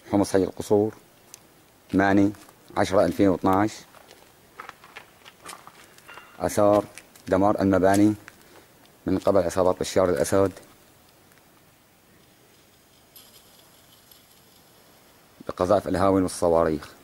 حمص حي القصور 8/10/2012. آثار دمار المباني من قبل عصابات بشار الأسد بقذائف الهاون والصواريخ.